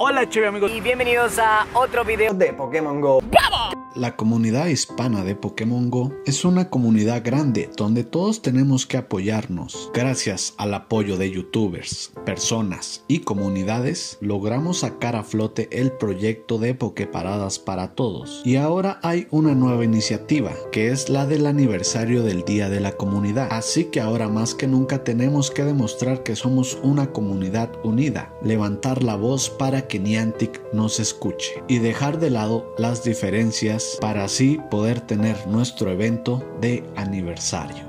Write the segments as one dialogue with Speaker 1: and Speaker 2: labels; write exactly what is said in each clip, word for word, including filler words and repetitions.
Speaker 1: Hola chévere amigos y bienvenidos a otro video de Pokémon Go. ¡Vamos!
Speaker 2: La comunidad hispana de Pokémon Go es una comunidad grande donde todos tenemos que apoyarnos. Gracias al apoyo de youtubers, personas y comunidades, logramos sacar a flote el proyecto de Poképaradas para todos. Y ahora hay una nueva iniciativa, que es la del aniversario del Día de la Comunidad. Así que ahora más que nunca tenemos que demostrar que somos una comunidad unida, levantar la voz para que Niantic nos escuche y dejar de lado las diferencias para así poder tener nuestro evento de aniversario.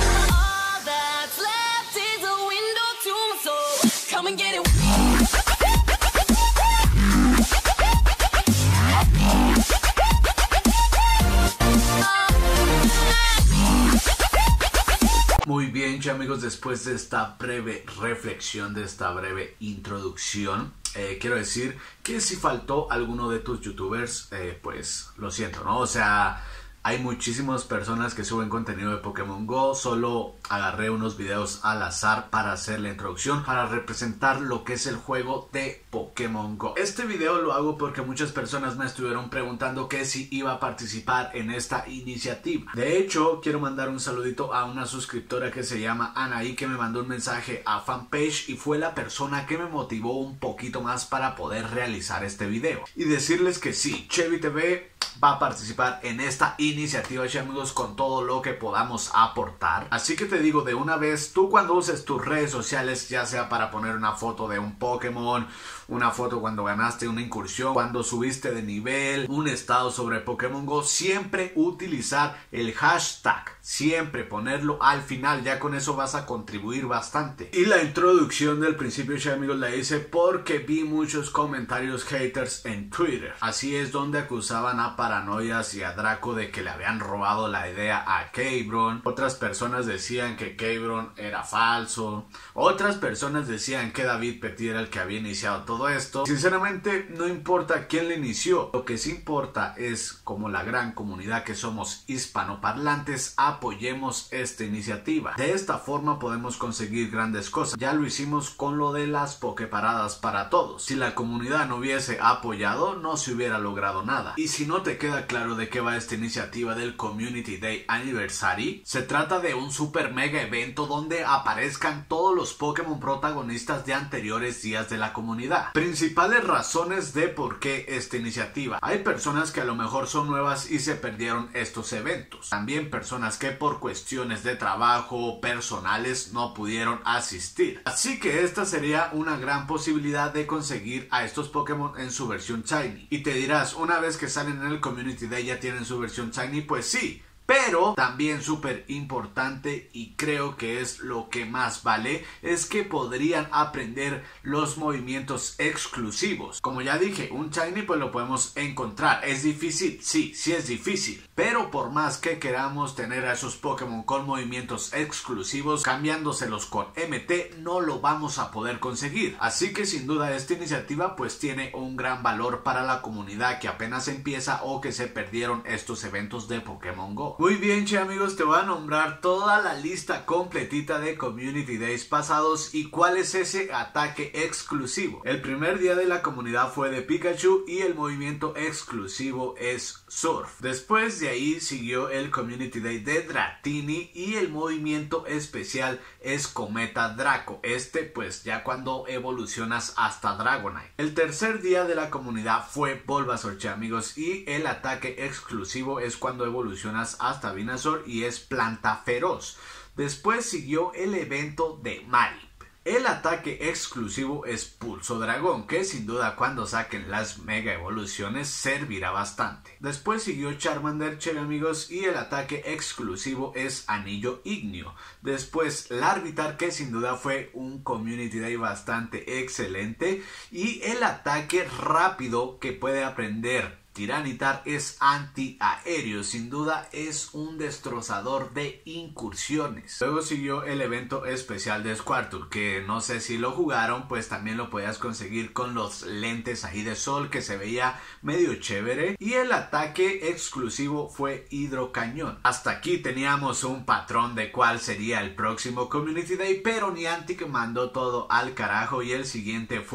Speaker 3: Muy bien, ya amigos, después de esta breve reflexión, de esta breve introducción, eh, quiero decir que si faltó alguno de tus youtubers, eh, pues lo siento, ¿no? O sea, hay muchísimas personas que suben contenido de Pokémon Go. Solo agarré unos videos al azar para hacer la introducción, para representar lo que es el juego de Pokémon Go. Este video lo hago porque muchas personas me estuvieron preguntando que si iba a participar en esta iniciativa. De hecho, quiero mandar un saludito a una suscriptora que se llama Anaí, que me mandó un mensaje a fanpage y fue la persona que me motivó un poquito más para poder realizar este video. Y decirles que sí, Chevy T V va a participar en esta iniciativa, amigos, con todo lo que podamos aportar. Así que te digo de una vez, tú cuando uses tus redes sociales, ya sea para poner una foto de un Pokémon, una foto cuando ganaste una incursión, cuando subiste de nivel, un estado sobre Pokémon Go, siempre utilizar el hashtag, siempre ponerlo al final, ya con eso vas a contribuir bastante. Y la introducción del principio, amigos, la hice porque vi muchos comentarios haters en Twitter. Así es, donde acusaban a Paranoias y a Draco de que le habían robado la idea a Kebron. Otras personas decían que Kebron era falso. Otras personas decían que David Petit era el que había iniciado todo esto. Sinceramente, no importa quién le inició. Lo que sí importa es, como la gran comunidad que somos hispanoparlantes, apoyemos esta iniciativa. De esta forma podemos conseguir grandes cosas. Ya lo hicimos con lo de las Poképaradas para todos. Si la comunidad no hubiese apoyado, no se hubiera logrado nada. Y si no te queda claro de qué va esta iniciativa del Community Day Anniversary, se trata de un super mega evento donde aparezcan todos los Pokémon protagonistas de anteriores días de la comunidad. Principales razones de por qué esta iniciativa. Hay personas que a lo mejor son nuevas y se perdieron estos eventos. También personas que por cuestiones de trabajo personales no pudieron asistir. Así que esta sería una gran posibilidad de conseguir a estos Pokémon en su versión Shiny. Y te dirás, una vez que salen en el Community Day ya tienen su versión Shiny, pues sí. Pero también súper importante, y creo que es lo que más vale, es que podrían aprender los movimientos exclusivos. Como ya dije, un Shiny pues lo podemos encontrar. ¿Es difícil? Sí, sí es difícil. Pero por más que queramos tener a esos Pokémon con movimientos exclusivos, cambiándoselos con M T, no lo vamos a poder conseguir. Así que sin duda esta iniciativa pues tiene un gran valor para la comunidad que apenas empieza o que se perdieron estos eventos de Pokémon Go. Muy bien, che amigos, te voy a nombrar toda la lista completita de Community Days pasados y cuál es ese ataque exclusivo. El primer día de la comunidad fue de Pikachu y el movimiento exclusivo es Surf. Después de ahí siguió el Community Day de Dratini y el movimiento especial es Cometa Draco. Este pues ya cuando evolucionas hasta Dragonite. El tercer día de la comunidad fue Bulbasaur, che amigos, y el ataque exclusivo es cuando evolucionas a hasta Venusaur y es Planta Feroz. Después siguió el evento de Marip. El ataque exclusivo es Pulso Dragón, que sin duda cuando saquen las mega evoluciones servirá bastante. Después siguió Charmander, che amigos, y el ataque exclusivo es Anillo Ignio. Después Larvitar, que sin duda fue un Community Day bastante excelente, y el ataque rápido que puede aprender Tiranitar es antiaéreo, sin duda es un destrozador de incursiones. Luego siguió el evento especial de Squirtle, que no sé si lo jugaron, pues también lo podías conseguir con los lentes ahí de sol, que se veía medio chévere. Y el ataque exclusivo fue Hidrocañón. Hasta aquí teníamos un patrón de cuál sería el próximo Community Day, pero Niantic mandó todo al carajo y el siguiente fue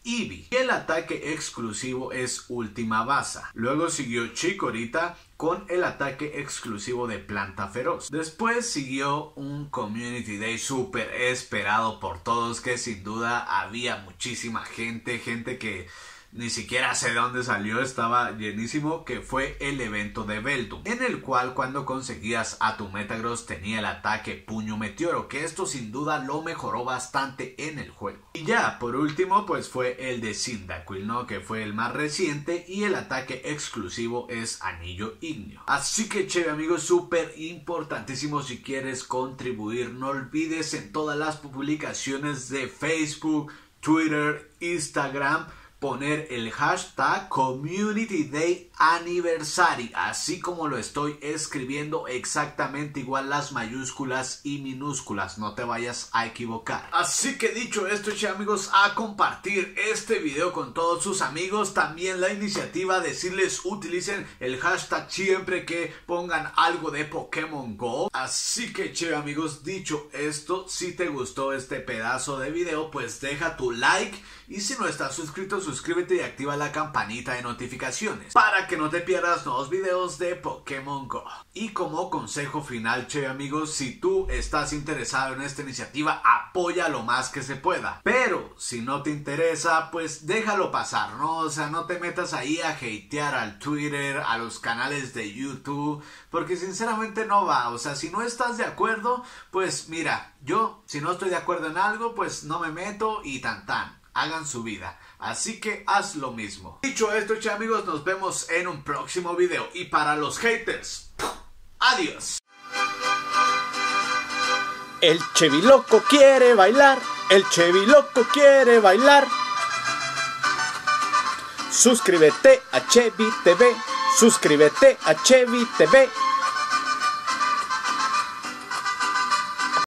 Speaker 3: Eevee. Y el ataque exclusivo es Última Baza. Luego siguió Chikorita con el ataque exclusivo de Planta Feroz. Después siguió un Community Day súper esperado por todos, que sin duda había muchísima gente, gente que ni siquiera sé de dónde salió, estaba llenísimo, que fue el evento de Beldum, en el cual cuando conseguías a tu Metagross tenía el ataque Puño Meteoro, que esto sin duda lo mejoró bastante en el juego. Y ya, por último, pues fue el de Cyndaquil, ¿no? Que fue el más reciente y el ataque exclusivo es Anillo Igneo. Así que chévere amigos, súper importantísimo, si quieres contribuir, no olvides en todas las publicaciones de Facebook, Twitter, Instagram, poner el hashtag Community Day Anniversary, así como lo estoy escribiendo, exactamente igual las mayúsculas y minúsculas, no te vayas a equivocar. Así que dicho esto, che amigos, a compartir este video con todos sus amigos. También la iniciativa, decirles utilicen el hashtag siempre que pongan algo de Pokémon Go. Así que che amigos, dicho esto, si te gustó este pedazo de video, pues deja tu like, y si no estás suscrito, suscríbete y activa la campanita de notificaciones para que no te pierdas nuevos videos de Pokémon Go. Y como consejo final, che amigos, si tú estás interesado en esta iniciativa, apoya lo más que se pueda. Pero si no te interesa, pues déjalo pasar, ¿no? O sea, no te metas ahí a hatear al Twitter, a los canales de YouTube, porque sinceramente no va. O sea, si no estás de acuerdo, pues mira, yo si no estoy de acuerdo en algo, pues no me meto y tan tan. Hagan su vida, así que haz lo mismo. Dicho esto, che amigos, nos vemos en un próximo video. Y para los haters, adiós.
Speaker 4: El Cheviloco quiere bailar, el Cheviloco quiere bailar. Suscríbete a Chevi T V, suscríbete a Chevi T V.